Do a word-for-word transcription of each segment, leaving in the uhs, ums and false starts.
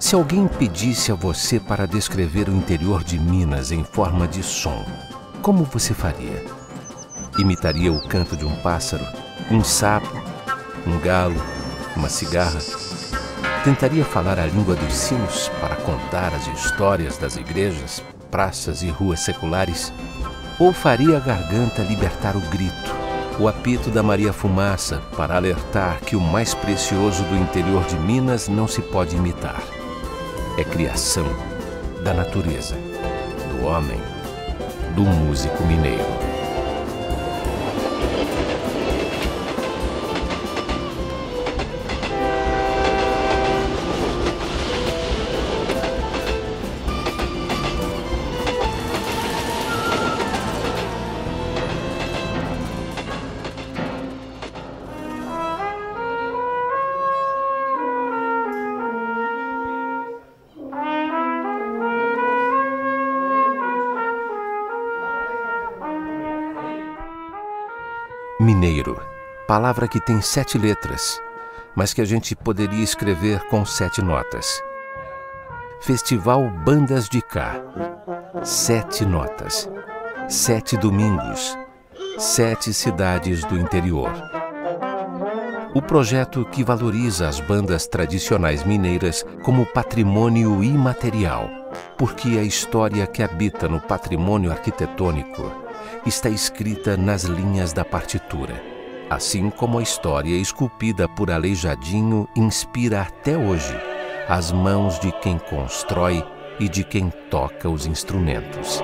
Se alguém pedisse a você para descrever o interior de Minas em forma de som, como você faria? Imitaria o canto de um pássaro, um sapo, um galo, uma cigarra? Tentaria falar a língua dos sinos para contar as histórias das igrejas, praças e ruas seculares? Ou faria a garganta libertar o grito, o apito da Maria Fumaça para alertar que o mais precioso do interior de Minas não se pode imitar? É criação da natureza, do homem, do músico mineiro. Mineiro, palavra que tem sete letras, mas que a gente poderia escrever com sete notas. Festival Bandas de Cá, sete notas, sete domingos, sete cidades do interior. O projeto que valoriza as bandas tradicionais mineiras como patrimônio imaterial, porque a história que habita no patrimônio arquitetônico está escrita nas linhas da partitura, assim como a história esculpida por Aleijadinho inspira até hoje as mãos de quem constrói e de quem toca os instrumentos.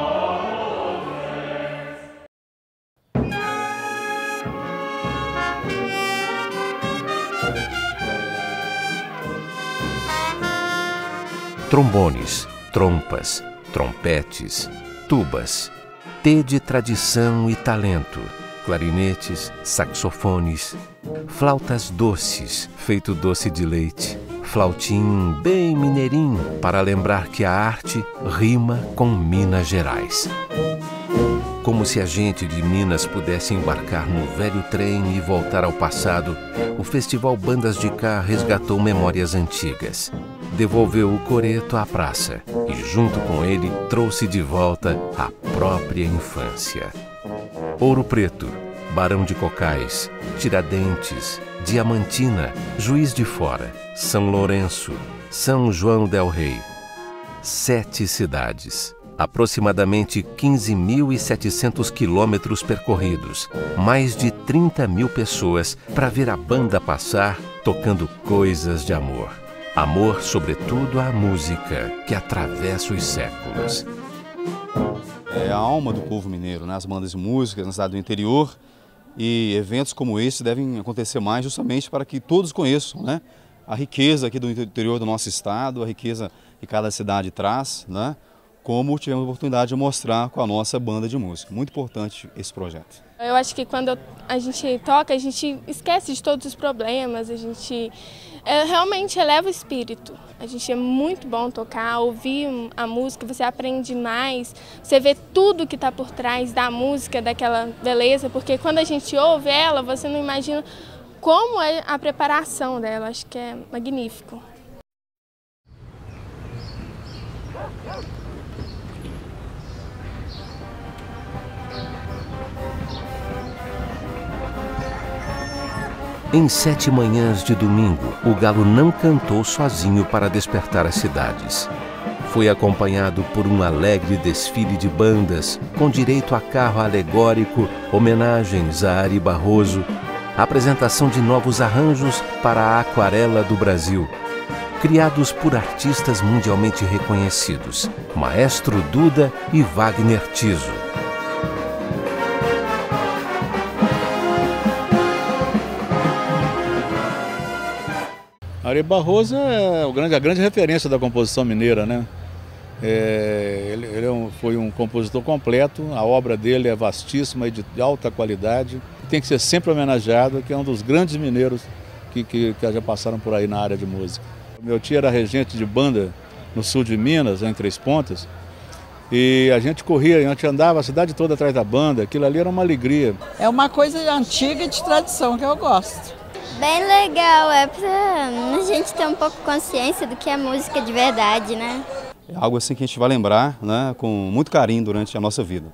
Trombones, trompas, trompetes, tubas. T de tradição e talento, clarinetes, saxofones, flautas doces, feito doce de leite, flautim bem mineirinho, para lembrar que a arte rima com Minas Gerais. Como se a gente de Minas pudesse embarcar no velho trem e voltar ao passado, o Festival Bandas de Cá resgatou memórias antigas. Devolveu o coreto à praça e, junto com ele, trouxe de volta a própria infância. Ouro Preto, Barão de Cocais, Tiradentes, Diamantina, Juiz de Fora, São Lourenço, São João del Rei. Sete cidades, aproximadamente quinze mil e setecentos quilômetros percorridos, mais de trinta mil pessoas para ver a banda passar tocando coisas de amor. Amor, sobretudo, à música que atravessa os séculos. É a alma do povo mineiro, né? As bandas de música na cidade do interior, e eventos como esse devem acontecer mais justamente para que todos conheçam, né? A riqueza aqui do interior do nosso estado, a riqueza que cada cidade traz, né? Como tivemos a oportunidade de mostrar com a nossa banda de música. Muito importante esse projeto. Eu acho que quando a gente toca, a gente esquece de todos os problemas, a gente é, realmente eleva o espírito. A gente é muito bom tocar, ouvir a música, você aprende mais, você vê tudo que está por trás da música, daquela beleza, porque quando a gente ouve ela, você não imagina como é a preparação dela, acho que é magnífico. Em sete manhãs de domingo, o galo não cantou sozinho para despertar as cidades. Foi acompanhado por um alegre desfile de bandas, com direito a carro alegórico, homenagens a Ari Barroso, apresentação de novos arranjos para a Aquarela do Brasil, criados por artistas mundialmente reconhecidos, Maestro Duda e Wagner Tiso. Ari Barroso é o grande, a grande referência da composição mineira, né? É, ele ele é um, foi um compositor completo, a obra dele é vastíssima e de alta qualidade. Tem que ser sempre homenageado, que é um dos grandes mineiros que, que, que já passaram por aí na área de música. Meu tio era regente de banda no sul de Minas, em Três Pontas, e a gente corria, a gente andava a cidade toda atrás da banda, aquilo ali era uma alegria. É uma coisa antiga e de tradição que eu gosto. Bem legal, é pra a gente ter um pouco de consciência do que é música de verdade, né? É algo assim que a gente vai lembrar, né, com muito carinho durante a nossa vida.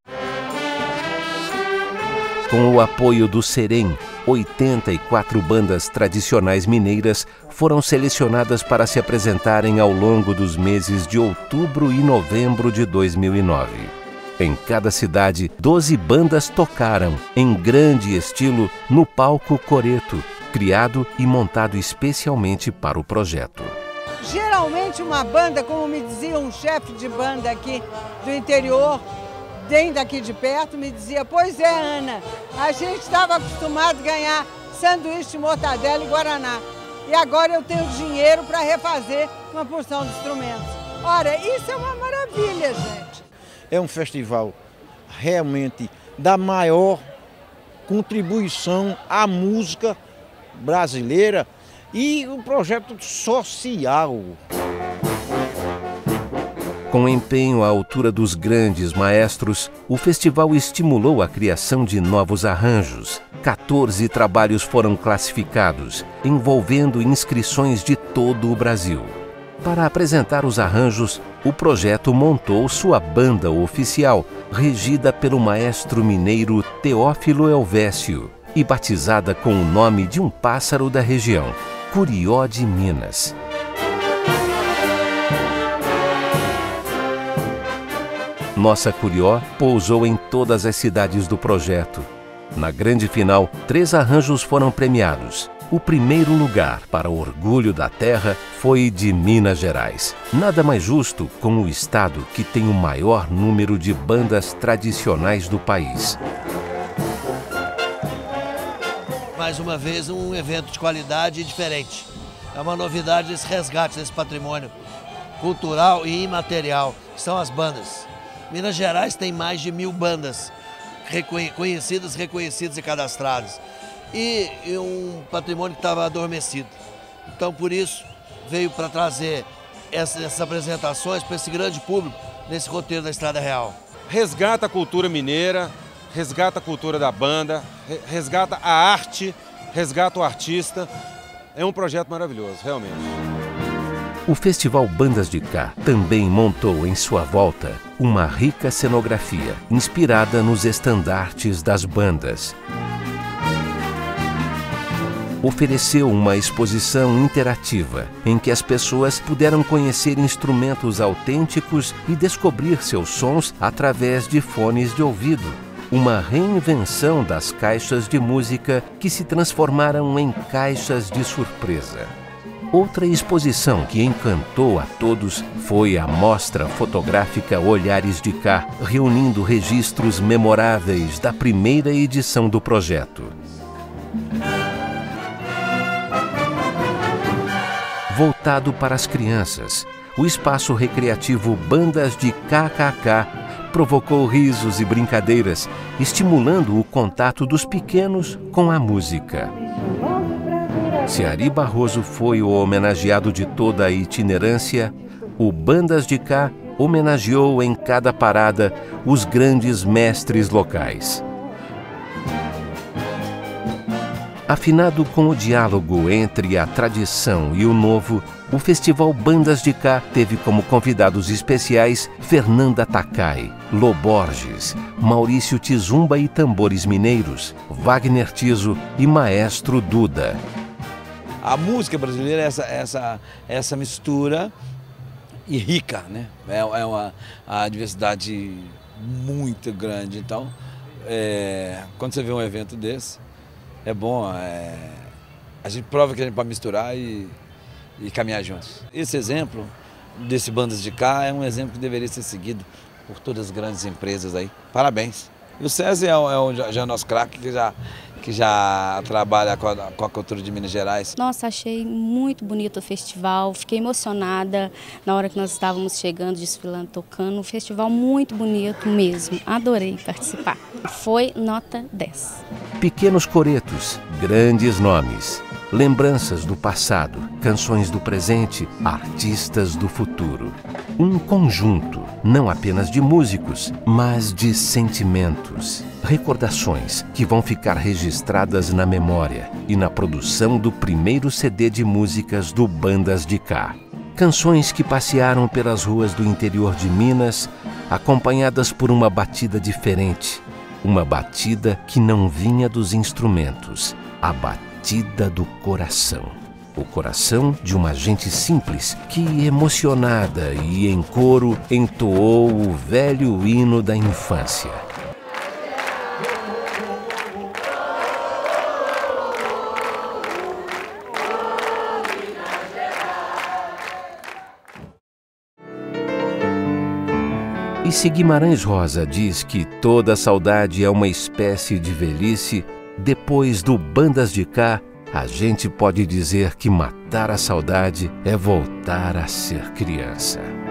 Com o apoio do Serem, oitenta e quatro bandas tradicionais mineiras foram selecionadas para se apresentarem ao longo dos meses de outubro e novembro de dois mil e nove. Em cada cidade, doze bandas tocaram, em grande estilo, no palco Coreto, criado e montado especialmente para o projeto. Geralmente uma banda, como me dizia um chefe de banda aqui do interior, bem daqui de perto, me dizia: pois é, Ana, a gente estava acostumado a ganhar sanduíche de mortadela e guaraná. E agora eu tenho dinheiro para refazer uma porção de instrumentos. Ora, isso é uma maravilha, gente. É um festival realmente da maior contribuição à música brasileira e um projeto social. Com empenho à altura dos grandes maestros, o festival estimulou a criação de novos arranjos. quatorze trabalhos foram classificados, envolvendo inscrições de todo o Brasil. Para apresentar os arranjos, o projeto montou sua banda oficial, regida pelo maestro mineiro Teófilo Elvésio e batizada com o nome de um pássaro da região, Curió de Minas. Nossa Curió pousou em todas as cidades do projeto. Na grande final, três arranjos foram premiados. O primeiro lugar, para o orgulho da terra, foi de Minas Gerais. Nada mais justo com o estado que tem o maior número de bandas tradicionais do país. Mais uma vez, um evento de qualidade diferente. É uma novidade esse resgate desse patrimônio cultural e imaterial, que são as bandas. Minas Gerais tem mais de mil bandas conhecidas, reconhecidas e cadastradas. E, e um patrimônio que estava adormecido. Então, por isso, veio para trazer essas, essas apresentações para esse grande público nesse roteiro da Estrada Real. Resgata a cultura mineira, resgata a cultura da banda, resgata a arte, resgata o artista. É um projeto maravilhoso, realmente. O Festival Bandas de Cá também montou em sua volta uma rica cenografia, inspirada nos estandartes das bandas. Ofereceu uma exposição interativa, em que as pessoas puderam conhecer instrumentos autênticos e descobrir seus sons através de fones de ouvido. Uma reinvenção das caixas de música que se transformaram em caixas de surpresa. Outra exposição que encantou a todos foi a mostra fotográfica Olhares de Cá, reunindo registros memoráveis da primeira edição do projeto. Voltado para as crianças, o espaço recreativo Bandas de K K K provocou risos e brincadeiras, estimulando o contato dos pequenos com a música. Se Ari Barroso foi o homenageado de toda a itinerância, o Bandas de Cá homenageou em cada parada os grandes mestres locais. Afinado com o diálogo entre a tradição e o novo, o Festival Bandas de Cá teve como convidados especiais Fernanda Takai, Lô Borges, Maurício Tizumba e tambores mineiros, Wagner Tiso e Maestro Duda. A música brasileira é essa, essa, essa mistura e rica, né? É, é uma a diversidade muito grande. Então, é, quando você vê um evento desse, é bom, é, a gente prova que a gente pode misturar e, e caminhar juntos. Esse exemplo desse Bandas de Cá é um exemplo que deveria ser seguido por todas as grandes empresas aí. Parabéns. E o César é, o, é o, já é o nosso craque que já, que já trabalha com a, com a cultura de Minas Gerais. Nossa, achei muito bonito o festival, fiquei emocionada na hora que nós estávamos chegando, desfilando, tocando. Um festival muito bonito mesmo, adorei participar. Foi nota dez. Pequenos coretos, grandes nomes, lembranças do passado, canções do presente, artistas do futuro. Um conjunto, não apenas de músicos, mas de sentimentos. Recordações que vão ficar registradas na memória e na produção do primeiro C D de músicas do Bandas de Cá. Canções que passearam pelas ruas do interior de Minas, acompanhadas por uma batida diferente. Uma batida que não vinha dos instrumentos, a batida do coração. O coração de uma gente simples que, emocionada e em coro, entoou o velho hino da infância. E se Guimarães Rosa diz que toda saudade é uma espécie de velhice, depois do Bandas de Cá, a gente pode dizer que matar a saudade é voltar a ser criança.